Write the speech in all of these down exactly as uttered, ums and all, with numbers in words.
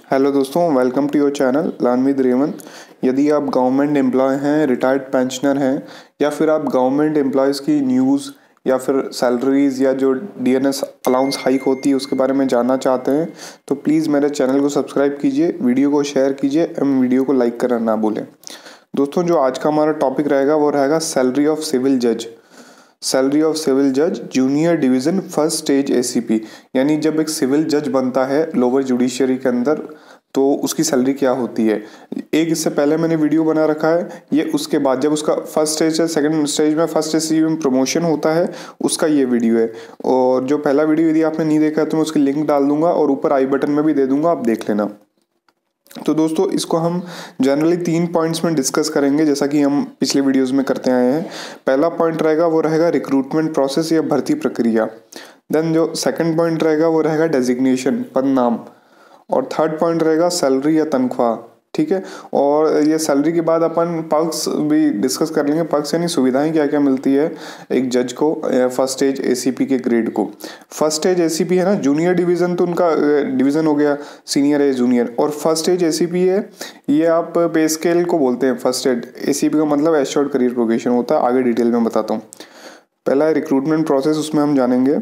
Hello दोस्तों, welcome to your channel learn with Revant. यदि आप गवर्नमेंट एम्प्लॉय हैं, रिटायर्ड पेंशनर हैं, या फिर आप गवर्नमेंट एम्प्लॉयज़ की न्यूज़ या फिर सैलरीज या जो डीएनएस अलाउंस हाइक होती है उसके बारे में जानना चाहते हैं तो प्लीज़ मेरे चैनल को सब्सक्राइब कीजिए, वीडियो को शेयर कीजिए एवं वीडियो को लाइक करना ना भूलें। दोस्तों, जो आज का हमारा टॉपिक रहेगा वो रहेगा सैलरी ऑफ सिविल जज। सैलरी ऑफ सिविल जज junior division first stage ACP, यानी जब एक सिविल जज बनता है लोअर जुडिशरी के अंदर तो उसकी सैलरी क्या होती है। एक इससे पहले मैंने वीडियो बना रखा है, ये उसके बाद जब उसका फर्स्ट स्टेज है, सेकंड स्टेज में फर्स्ट एसीपी में प्रमोशन होता है उसका ये वीडियो है। और जो पहला वीडियो यदि आपने नहीं देखा तो मैं उसकी लिंक डाल दूंगा और ऊपर आई बटन में भी दे दूंगा, आप देख लेना। तो दोस्तों, इसको हम जनरली तीन पॉइंट्स में डिस्कस करेंगे जैसा कि हम पिछले वीडियोस में करते आए हैं। पहला पॉइंट रहेगा वो रहेगा रिक्रूटमेंट प्रोसेस या भर्ती प्रक्रिया। देन जो सेकंड पॉइंट रहेगा वो रहेगा डेजिग्नेशन, पद नाम। और थर्ड पॉइंट रहेगा सैलरी या तनख्वाह। ठीक है, और ये सैलरी के बाद अपन पक्ष भी डिस्कस कर लेंगे। पक्ष यानी सुविधाएं क्या क्या मिलती है एक जज को फर्स्ट स्टेज एसीपी के ग्रेड को। फर्स्ट स्टेज एसीपी है ना, जूनियर डिवीज़न तो उनका डिवीज़न हो गया, सीनियर है जूनियर, और फर्स्ट स्टेज एसीपी है ये आप पे स्केल को बोलते हैं। फर्स्ट स्टेज एसीपी का मतलब एश्योर्ड करियर प्रोग्रेशन होता है। आगे डिटेल में बताता हूँ। पहला है रिक्रूटमेंट प्रोसेस, उसमें हम जानेंगे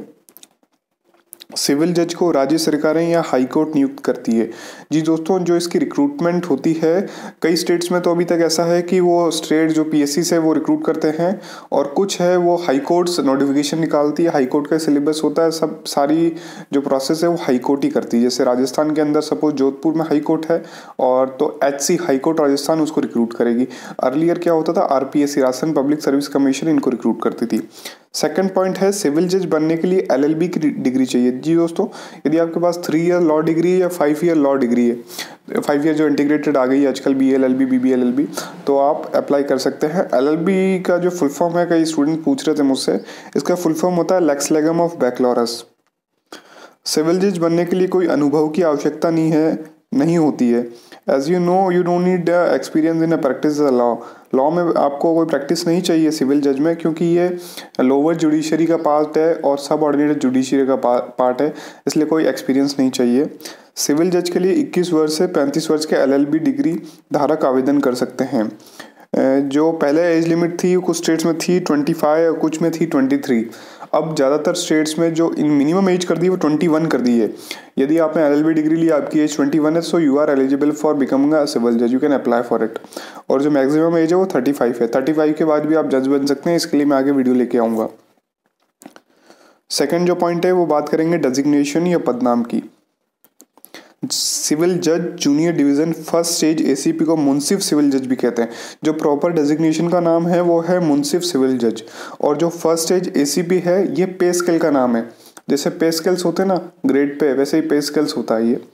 सिविल जज को राज्य सरकारें या हाई कोर्ट नियुक्त करती है। जी दोस्तों, जो इसकी रिक्रूटमेंट होती है कई स्टेट्स में तो अभी तक ऐसा है कि वो स्टेट जो पीएससी से वो रिक्रूट करते हैं, और कुछ है वो हाई कोर्ट्स नोटिफिकेशन निकालती है। हाई कोर्ट का सिलेबस होता है, सब सारी जो प्रोसेस है वो हाई कोर्ट ही करती है। जैसे राजस्थान के अंदर सपोज जोधपुर में हाई कोर्ट है और तो H C high court Rajasthan उसको रिक्रूट करेगी। अर्लियर क्या होता था, RPSC Rajasthan public service commission इनको रिक्रूट करती थी। सेकंड पॉइंट है सिविल जज बनने के लिए एलएलबी की डिग्री चाहिए। जी दोस्तों, यदि आपके पास थ्री ईयर लॉ डिग्री या फाइव ईयर लॉ डिग्री है, फाइव ईयर जो इंटीग्रेटेड आ गई है आजकल, B L L B, B B L L B, तो आप अप्लाई कर सकते हैं। एलएलबी का जो फुल फॉर्म है, कई स्टूडेंट पूछ रहे थे मुझसे, इसका फुल फॉर्म होता है लेक्स लेगम ऑफ बैकलॉरस। सिविल जज बनने के लिए कोई अनुभव की आवश्यकता नहीं है नहीं होती है। As you know you don't need experience in a practice law. Law में आपको कोई प्रैक्टिस नहीं चाहिए सिविल जज में, क्योंकि ये लोअर जुडिशरी का पार्ट है और सब ऑर्डिनेट जुडिशरी का पार्ट है, इसलिए कोई एक्सपीरियंस नहीं चाहिए। सिविल जज के लिए इक्कीस वर्ष से पैंतीस वर्ष के एलएलबी डिग्री धारक आवेदन कर सकते हैं। जो पहले एज लिमिट थी कुछ स्टेट्स में थी पच्चीस और कुछ में थी तेईस। अब ज़्यादातर स्टेट्स में जो इन मिनिमम एज कर दी है वो इक्कीस कर दी है। यदि आपने एलएलबी डिग्री ली, आपकी एज इक्कीस है, so you are eligible for becoming a civil जज, you can apply for it. और जो मैक्सिमम एज है वो पैंतीस है। पैंतीस के बाद भी आप जज बन सकते हैं, इसके लिए मैं आगे वीडियो लेके आऊँगा। सेकेंड जो पॉइंट है वो बात करेंगे डेजिग्नेशन या पदनाम की। सिविल जज junior division first stage ACP को मुंसिफ सिविल जज भी कहते हैं। जो प्रॉपर डेजिग्नेशन का नाम है वो है मुंसिफ सिविल जज। और जो फर्स्ट स्टेज एसीपी है ये पे स्केल का नाम है। जैसे पे स्केल्स होते हैं ना ग्रेड पे, वैसे ही पे स्केल्स होता है ये।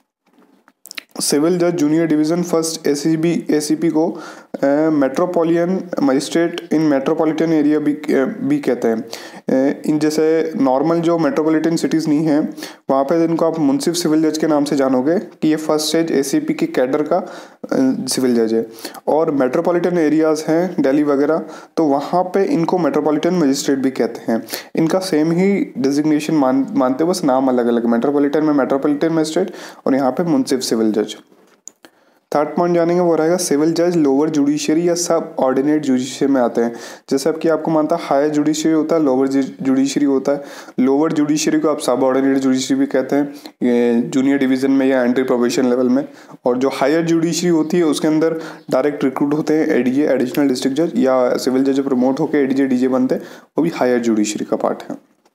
सिविल जज junior division first ACP ACP को metropolitan magistrate in metropolitan area भी भी कहते हैं। इन जैसे नॉर्मल जो मेट्रोपॉलिटन सिटीज़ नहीं हैं वहाँ पे इनको आप मुंसिफ सिविल जज के नाम से जानोगे कि ये फर्स्ट स्टेज एसीपी के कैडर का सिविल जज है। और मेट्रोपॉलिटन एरियाज़ हैं दिल्ली वगैरह, तो वहाँ पे इनको मेट्रोपॉलिटन मजिस्ट्रेट भी कहते हैं। इनका सेम ही डिजिग्नेशन मान मानते बस नाम अलग अलग। मेट्रोपॉलिटन में मेट्रोपॉलिटन मजिस्ट्रेट और यहाँ पे मुंसिफ सिविल जज। थर्ड पॉइंट जानेंगे वो रहेगा सिविल जज लोअर जुडिशरी या सब ऑर्डिनेट जुडिशरी में आते हैं। जैसे अब कि आपको मानता है हायर जुडिशरी होता है, लोअर जुडिशरी होता है। लोअर जुडिशरी को आप सब ऑर्डिनेट जुडिशरी भी कहते हैं जूनियर डिवीजन में या एंट्री प्रोबेशन लेवल में। और जो हायर जुडिशरी होती है उसके अंदर डायरेक्ट रिक्रूट होते हैं एडीजे एडिशनल डिस्ट्रिक्ट जज, या सिविल जज प्रमोट होकर एडीजे डीजे बनते हैं, वो भी हायर जुडिशरी का पार्ट है।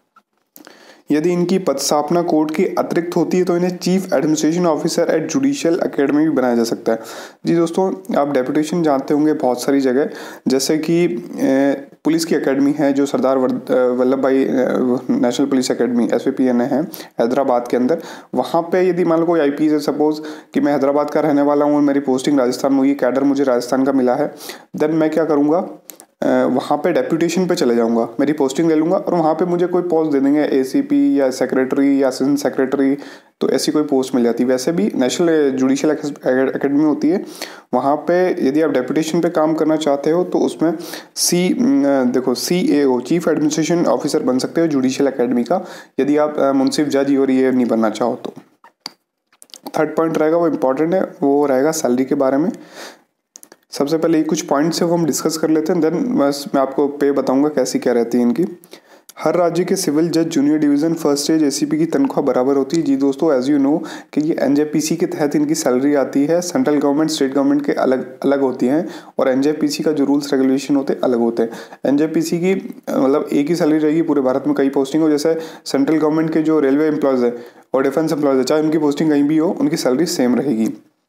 यदि इनकी पदस्थापना कोर्ट की अतिरिक्त होती है तो इन्हें chief administration officer at judicial academy भी बनाया जा सकता है। जी दोस्तों, आप डेपुटेशन जानते होंगे बहुत सारी जगह, जैसे कि पुलिस की एकेडमी है जो Sardar Vallabhbhai national police academy S V P N है हैदराबाद के अंदर। वहाँ पे यदि मान लो कोई आई पी एस है, सपोज कि मैं हैदराबाद का रहने वाला हूँ और मेरी पोस्टिंग राजस्थान में हुई, कैडर मुझे राजस्थान का मिला है, देन मैं क्या करूँगा, वहाँ पे डेप्यूटेशन पे चले जाऊँगा, मेरी पोस्टिंग ले लूँगा और वहाँ पे मुझे कोई पोस्ट दे देंगे, एसीपी या सेक्रेटरी या असिस्टेंट सेक्रेटरी, तो ऐसी कोई पोस्ट मिल जाती है। वैसे भी नेशनल जुडिशियल एकेडमी होती है, वहाँ पे यदि आप डेप्यूटेशन पे काम करना चाहते हो तो उसमें सी देखो C A O chief administration officer बन सकते हो जुडिशियल एकेडमी का, यदि आप मुंसिफ जज और ये नहीं बनना चाहो तो। थर्ड पॉइंट रहेगा वो इम्पॉर्टेंट है, वो रहेगा सैलरी के बारे में। सबसे पहले ये कुछ पॉइंट्स है वो हम डिस्कस कर लेते हैं, देन बस मैं आपको पे बताऊंगा कैसी क्या रहती है इनकी। हर राज्य के सिविल जज junior division first stage ACP की तनख्वाह बराबर होती है। जी दोस्तों, एज यू नो कि ये एनजेपीसी के तहत इनकी सैलरी आती है। सेंट्रल गवर्नमेंट स्टेट गवर्नमेंट के अलग अलग होती हैं और एनजेपीसी का जो रूल्स रेगुलेशन होते हैं अलग होते हैं। एनजेपीसी की मतलब एक ही सैलरी रहेगी पूरे भारत में, कई पोस्टिंग हो, जैसे सेंट्रल गवर्नमेंट के जो रेलवे एम्प्लॉयज़ है और डिफेंस एम्प्लॉयज़ है, चाहे उनकी पोस्टिंग कहीं भी हो, उनकी सैलरी सेम रहेगी।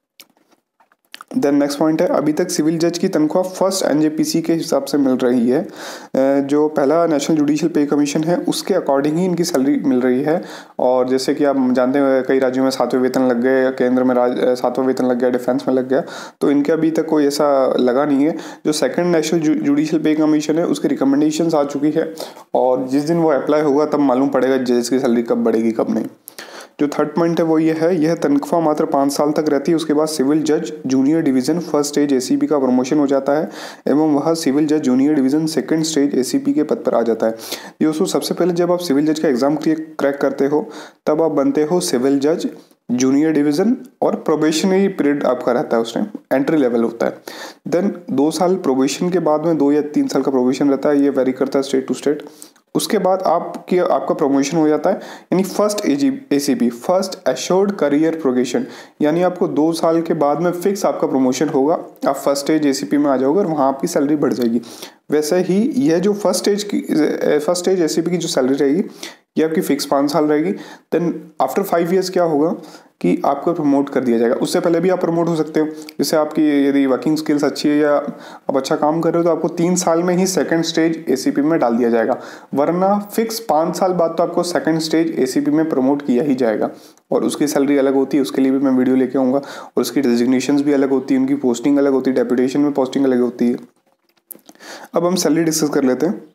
देन नेक्स्ट पॉइंट है, अभी तक सिविल जज की तनख्वाह फर्स्ट एनजेपीसी के हिसाब से मिल रही है। जो पहला नेशनल जुडिशियल पे कमीशन है उसके अकॉर्डिंग ही इनकी सैलरी मिल रही है। और जैसे कि आप जानते हैं कई राज्यों में सातवें वेतन लग गए, केंद्र में राज सातवां वेतन लग गया, डिफेंस में लग गया, तो इनके अभी तक कोई ऐसा लगा नहीं है। जो second national judicial pay commission है उसकी रिकमेंडेशंस आ चुकी है और जिस दिन वो अप्लाई होगा तब मालूम पड़ेगा जज की सैलरी कब बढ़ेगी कब नहीं। जो थर्ड पॉइंट है वो ये है, यह तनख्वाह मात्र पाँच साल तक रहती है, उसके बाद सिविल जज junior division first stage ACP का प्रमोशन हो जाता है एवं वह सिविल जज junior division second stage ACP के पद पर आ जाता है। दोस्तों सबसे पहले जब आप सिविल जज का एग्जाम क्रैक करते हो तब आप बनते हो सिविल जज जूनियर डिवीज़न और प्रोबेशनरी पीरियड आपका रहता है, उस टाइम एंट्री लेवल होता है। देन दो साल प्रोबेशन के बाद में दो या तीन साल का प्रोबेशन रहता है, ये वेरी करता है स्टेट टू स्टेट। उसके बाद आपके आपका प्रमोशन हो जाता है, यानी first ACP first assured career progression, यानी आपको दो साल के बाद में फिक्स आपका प्रमोशन होगा, आप फर्स्ट स्टेज एसीपी में आ जाओगे और वहाँ आपकी सैलरी बढ़ जाएगी। वैसे ही यह जो फर्स्ट स्टेज की फर्स्ट स्टेज एसीपी की जो सैलरी रहेगी ये आपकी फिक्स पाँच साल रहेगी। देन आफ्टर फाइव ईयर्स क्या होगा कि आपको प्रमोट कर दिया जाएगा। उससे पहले भी आप प्रमोट हो सकते हो, जैसे आपकी यदि वर्किंग स्किल्स अच्छी है या आप अच्छा काम कर रहे हो तो आपको तीन साल में ही सेकंड स्टेज एसीपी में डाल दिया जाएगा, वरना फिक्स पाँच साल बाद तो आपको सेकंड स्टेज एसीपी में प्रमोट किया ही जाएगा। और उसकी सैलरी अलग होती है, उसके लिए भी मैं वीडियो लेके आऊँगा, और उसकी डेजिग्नेशंस भी अलग होती है, उनकी पोस्टिंग अलग होती है, डेपुटेशन में पोस्टिंग अलग होती है। अब हम सैलरी डिस्कस कर लेते हैं।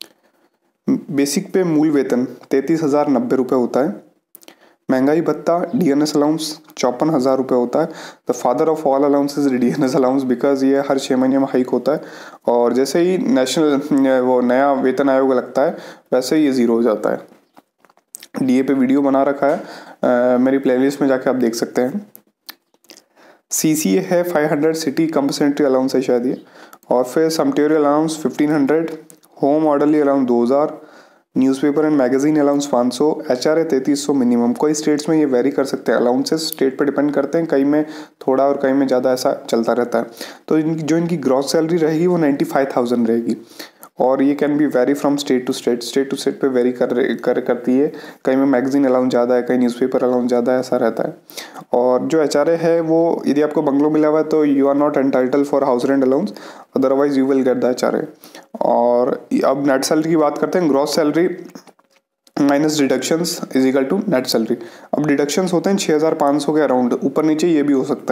बेसिक पे मूल वेतन तैंतीस हज़ार नब्बे रुपये होता है। महंगाई भत्ता डीएनएस अलाउंस चौपन हज़ार रुपये होता है। The father of all allowance is DNS allowance because ये हर छः महीने में हाइक होता है, और जैसे ही नेशनल वो नया वेतन आयोग लगता है वैसे ही ये ज़ीरो हो जाता है। डीए पे वीडियो बना रखा है, आ, मेरी प्लेलिस्ट में जाके आप देख सकते हैं। सीसीए है five hundred, city compulsory allowance है शायद ये, और फिर sumptuary allowance fifteen hundred, home orderly allowance दो हज़ार, न्यूज़पेपर एंड मैगजीन अलाउंस पाँच सौ, एच आर ए तैंतीस सौ मिनिमम। कोई स्टेट्स में ये वेरी कर सकते हैं, अलाउंसेस स्टेट पर डिपेंड करते हैं, कई में थोड़ा और कई में ज़्यादा, ऐसा चलता रहता है। तो इनकी जो इनकी ग्रॉस सैलरी रहेगी वो नाइन्टी फाइव थाउजेंड रहेगी, और ये can be vary from state to state, state to state पे वेरी कर कर करती है। कहीं में मैगजीन अलाउंस ज़्यादा है, कहीं न्यूज़पेपर अलाउंस ज़्यादा है, ऐसा रहता है। और जो एच आर ए है वो यदि आपको बंगलो मिला हुआ है तो you are not entitle for house rent allowance, otherwise you will get the H R A. और अब नेट सैलरी की बात करते हैं। Gross salary minus deductions is equal to net salary. अब डिडक्शंस होते हैं छः हज़ार पाँच सौ के अराउंड, ऊपर नीचे ये भी हो सकता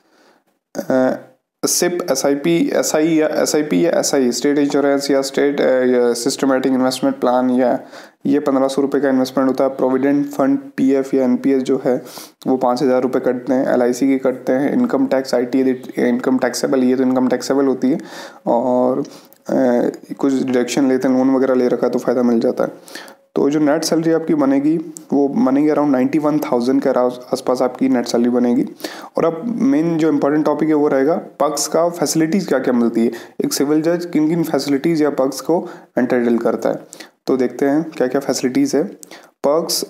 है। SIP, S I P, S I या एस आई पी या एस आई स्टेट इंश्योरेंस या स्टेट या सिस्टमेटिक इन्वेस्टमेंट प्लान, या ये पंद्रह सौ रुपये का इन्वेस्टमेंट होता है। प्रोविडेंट फंड पी एफ या एन पी एस जो है वो पाँच हज़ार रुपये कटते हैं, एल आई सी की कटते हैं। Income tax I T income taxable, ये तो इनकम टैक्सेबल होती है, और आ, कुछ डिडक्शन लेते हैं, लोन वगैरह ले रखा है तो फ़ायदा मिल जाता है। तो जो नेट सैलरी आपकी बनेगी वो बनेगी अराउंड नाइन्टी वन थाउजेंड के आसपास आपकी नेट सैलरी बनेगी। और अब मेन जो इंपॉर्टेंट टॉपिक है वो रहेगा पक्ष का फैसिलिटीज़ क्या क्या मिलती है, एक सिविल जज किन किन फैसिलिटीज़ या पक्ष को एंटाइटल करता है। तो देखते हैं क्या क्या फैसिलिटीज़ है। पर्क्स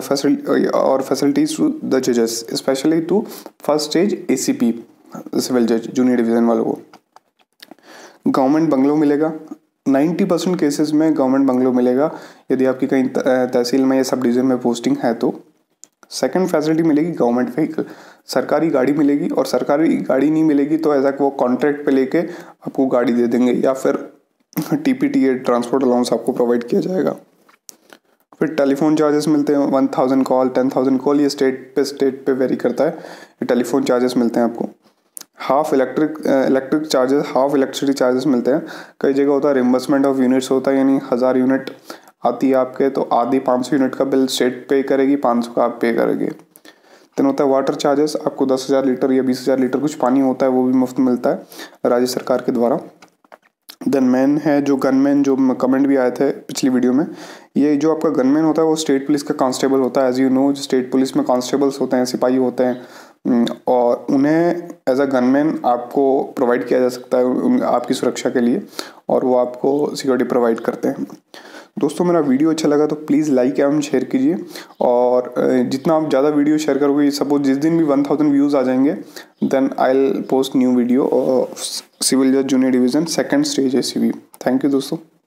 और फैसिलिटीज़ टू द जजेस, specially to first stage ACP civil जज जूनियर डिवीज़न वालों को। गवर्नमेंट बंगलो मिलेगा, नाइन्टी परसेंट केसेस में गवर्नमेंट बंगलो मिलेगा यदि आपकी कहीं तहसील में या सब डिवीज़न में पोस्टिंग है तो। सेकंड फैसिलिटी मिलेगी गवर्नमेंट व्हीकल, सरकारी गाड़ी मिलेगी, और सरकारी गाड़ी नहीं मिलेगी तो ऐसा वो कॉन्ट्रैक्ट पे लेके आपको गाड़ी दे देंगे, या फिर T P T A transport allowance आपको प्रोवाइड किया जाएगा। फिर टेलीफोन चार्जेस मिलते हैं, one thousand call, ten thousand call, ये स्टेट पे स्टेट पे वेरी करता है, ये टेलीफोन चार्जेस मिलते हैं आपको। Half electric electric charges, half electricity charges मिलते हैं। कई जगह होता है रिम्बर्समेंट ऑफ यूनिट्स होता है, यानी हज़ार यूनिट आती है आपके तो आधी पाँच सौ यूनिट का बिल स्टेट पे करेगी, पाँच सौ का आप पे करेंगे। देन होता है वाटर चार्जेस, आपको दस हज़ार लीटर या बीस हज़ार लीटर कुछ पानी होता है वो भी मुफ्त मिलता है राज्य सरकार के द्वारा। देन मैन है जो गनमैन, जो कमेंट भी आए थे पिछली वीडियो में, ये जो आपका गनमैन होता है वो स्टेट पुलिस का कांस्टेबल होता है। As you know state police में कांस्टेबल्स होते हैं, सिपाही होते हैं, और उन्हें एज अ गनमैन आपको प्रोवाइड किया जा सकता है आपकी सुरक्षा के लिए, और वो आपको सिक्योरिटी प्रोवाइड करते हैं। दोस्तों मेरा वीडियो अच्छा लगा तो प्लीज़ लाइक एवं शेयर कीजिए, और जितना आप ज़्यादा वीडियो शेयर करोगे, सपोज जिस दिन भी वन थाउजेंड व्यूज़ आ जाएंगे, then I will post new video of civil जज junior division second stage A C B. Thank you दोस्तों।